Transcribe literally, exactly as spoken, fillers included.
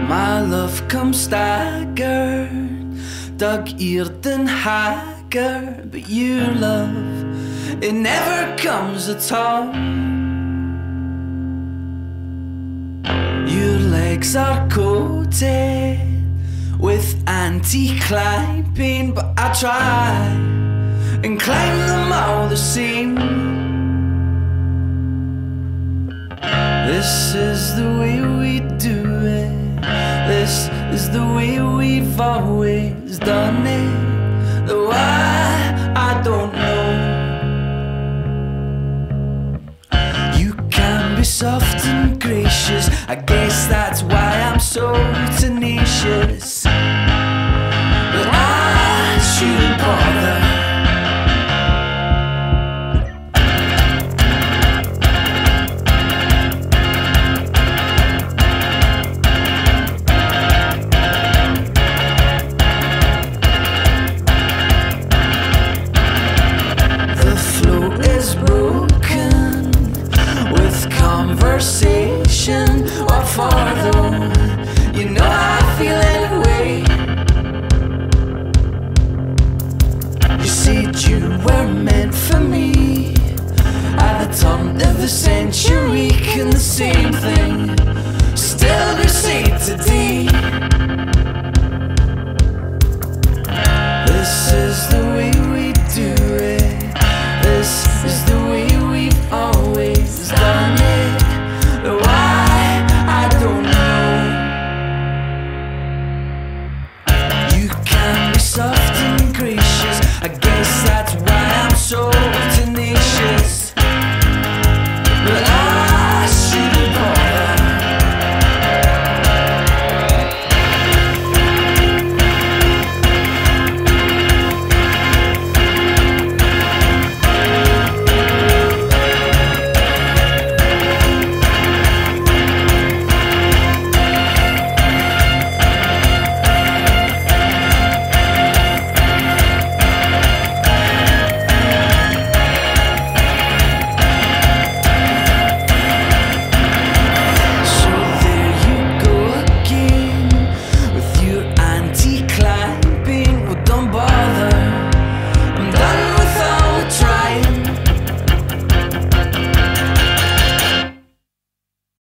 My love comes staggered, dog-eared and haggard, but your love, it never comes at all. Your legs are coated with anti-climb paint, but I try and climb them all the same. This is the way we do it. This is the way we've always done it. Though I, I don't know. You can be soft and gracious, I guess that's why I'm so tenacious. But I shouldn't bother. Conversation, what for though? You know how I feel anyway. You said you were meant for me at the turn of the century. Can the same thing still be said today?